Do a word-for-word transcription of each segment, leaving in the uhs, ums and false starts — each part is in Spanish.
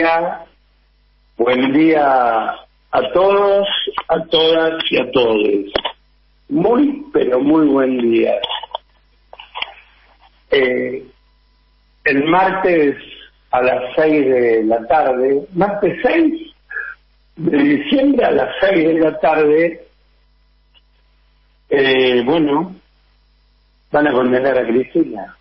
día, buen día a todos, a todas y a todos. Muy, pero muy buen día. Eh, el martes a las seis de la tarde, martes seis de diciembre a las seis de la tarde, eh, bueno, van a condenar a Cristina.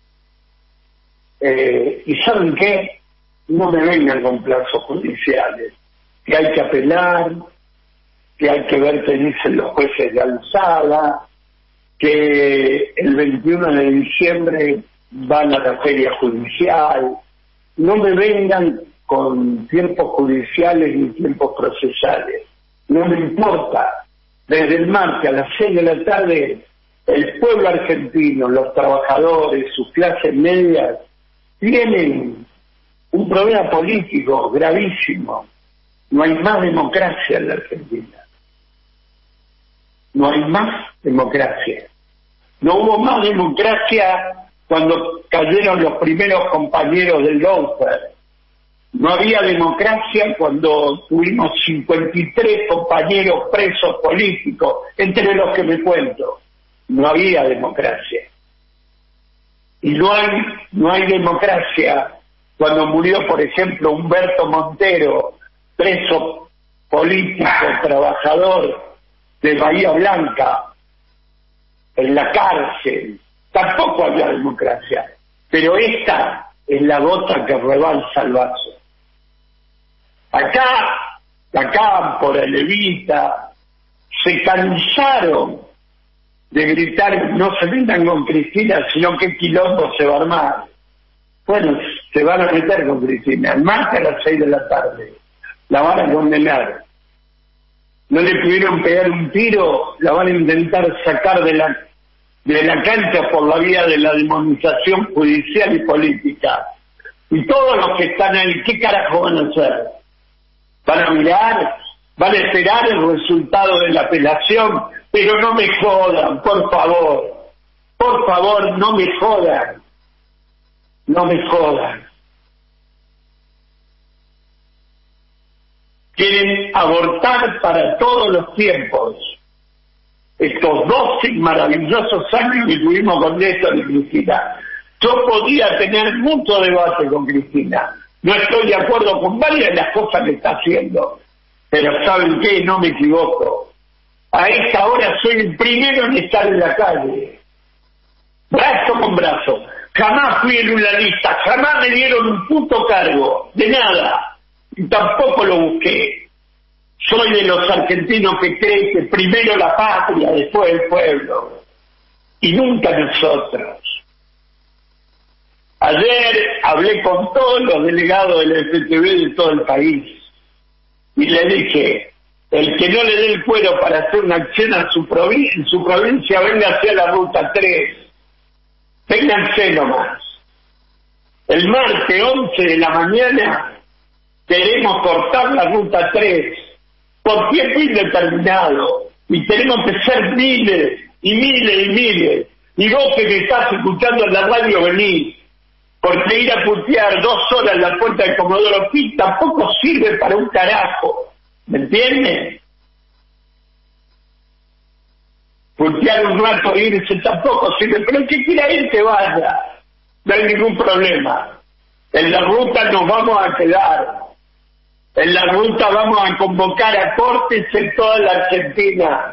Eh, ¿Y saben qué? No me vengan con plazos judiciales, que hay que apelar, que hay que ver qué dicen los jueces de alzada, que el veintiuno de diciembre van a la feria judicial. No me vengan con tiempos judiciales ni tiempos procesales. No me importa. Desde el martes a las seis de la tarde, el pueblo argentino, los trabajadores, sus clases medias, tienen un problema político gravísimo. No hay más democracia en la Argentina. No hay más democracia. No hubo más democracia cuando cayeron los primeros compañeros del lawfare. No había democracia cuando tuvimos cincuenta y tres compañeros presos políticos, entre los que me cuento. No había democracia. Y no hay, no hay democracia cuando murió, por ejemplo, Humberto Montero, preso político, trabajador de Bahía Blanca, en la cárcel. Tampoco había democracia. Pero esta es la gota que rebalsa el vaso. Acá, acá por el Evita, se cansaron de gritar, no se metan con Cristina, sino que quilombo se va a armar. Bueno, se van a meter con Cristina, el martes a las seis de la tarde. La van a condenar. No le pudieron pegar un tiro, la van a intentar sacar de la, de la cancha por la vía de la demonización judicial y política. Y todos los que están ahí, ¿qué carajo van a hacer? ¿Van a mirar? ¿Van a esperar el resultado de la apelación? Pero no me jodan, por favor. Por favor, no me jodan. No me jodan. Quieren abortar para todos los tiempos estos doce maravillosos años que tuvimos con Néstor y Cristina. Yo podía tener mucho debate con Cristina. No estoy de acuerdo con varias de las cosas que está haciendo. Pero ¿saben qué? No me equivoco. A esta hora soy el primero en estar en la calle. Brazo con brazo. Jamás fui en una lista, jamás me dieron un puto cargo. De nada. Y tampoco lo busqué. Soy de los argentinos que creen que primero la patria, después el pueblo. Y nunca nosotros. Ayer hablé con todos los delegados del F T V de todo el país. Y le dije, el que no le dé el cuero para hacer una acción a su provincia, en su provincia, venga hacia la ruta tres. Vénganse nomás. El martes once de la mañana queremos cortar la ruta tres por tiempo indeterminado y tenemos que ser miles y miles y miles. Y vos que me estás escuchando en la radio venís, porque ir a putear dos horas en la puerta de Comodoro Pi tampoco sirve para un carajo, ¿me entiendes? Putear un rato e irse tampoco sirve, pero el que quiera ir que vaya, no hay ningún problema. En la ruta nos vamos a quedar. En la ruta vamos a convocar a cortes en toda la Argentina.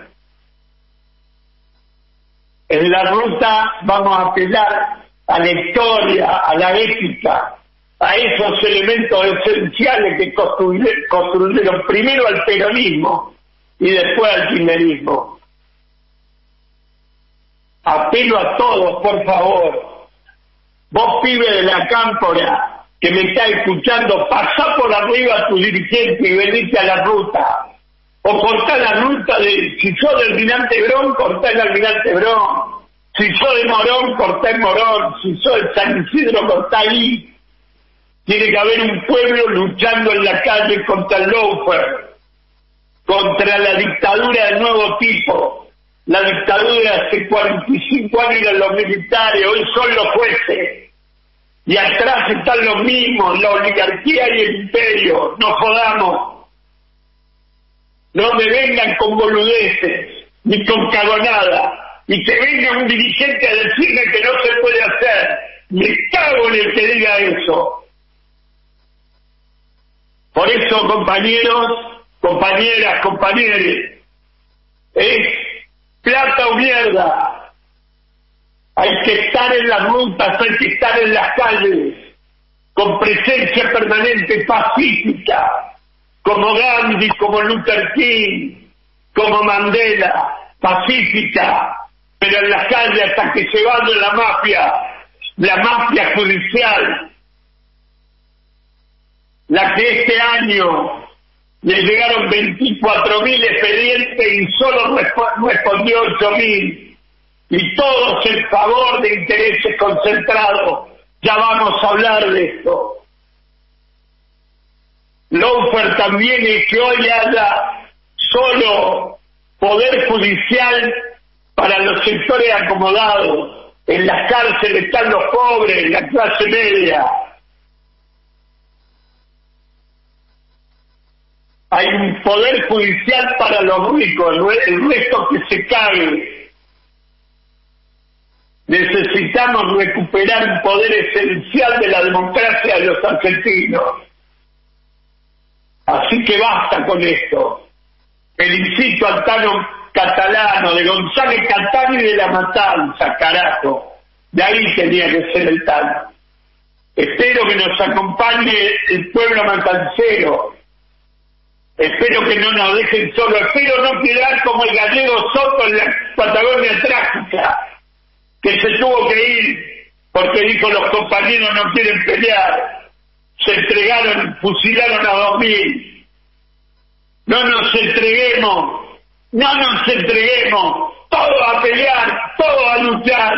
En la ruta vamos a apelar a la historia, a la ética, a esos elementos esenciales que construyeron primero al peronismo y después al kirchnerismo. Apelo a todos, por favor. Vos, pibe de la Cámpora, que me está escuchando, pasá por arriba a tu dirigente y venite a la ruta. O cortá la ruta de, si sos del Almirante Brón, cortá el Almirante Brón. Si sos de Morón, cortá el Morón. Si sos de San Isidro, cortá ahí. Tiene que haber un pueblo luchando en la calle contra el lawfare, contra la dictadura del nuevo tipo. La dictadura hace cuarenta y cinco años eran los militares, hoy son los jueces. y atrás están los mismos, la oligarquía y el imperio. No jodamos. No me vengan con boludeces, ni con cagonada, y que venga un dirigente a decirme que no se puede hacer. Me cago en el que diga eso. Por eso, compañeros, compañeras, compañeros, es plata o mierda. Hay que estar en las rutas, hay que estar en las calles, con presencia permanente pacífica, como Gandhi, como Luther King, como Mandela, pacífica, pero en las calles hasta que se va de la mafia, la mafia judicial, la que este año le llegaron veinticuatro mil expedientes y solo resp- respondió ocho mil, y todos en favor de intereses concentrados. Ya vamos a hablar de esto. Lawfare también es que hoy haya solo poder judicial para los sectores acomodados. En las cárceles están los pobres, la clase media. Hay un poder judicial para los ricos, el resto que se cague. Necesitamos recuperar un poder esencial de la democracia de los argentinos. Así que basta con esto. Felicito al Tano Catalano, de González Catán y de La Matanza, carajo. De ahí tenía que ser el Tano. Espero que nos acompañe el pueblo matancero. Espero que no nos dejen solos. Espero no quedar como el gallego Soto en la Patagonia trágica, que se tuvo que ir porque dijo los compañeros no quieren pelear. Se entregaron, fusilaron a dos mil. No nos entreguemos, no nos entreguemos, todos a pelear, todos a luchar.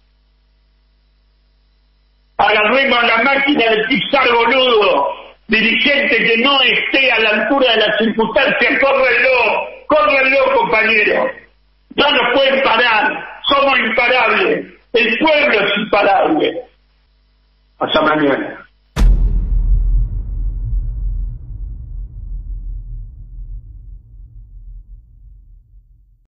Agarremos la máquina de pisar boludo. Dirigente que no esté a la altura de las circunstancias, córrenlo, córrenlo, compañeros. No nos pueden parar, somos imparables, el pueblo es imparable. Hasta mañana.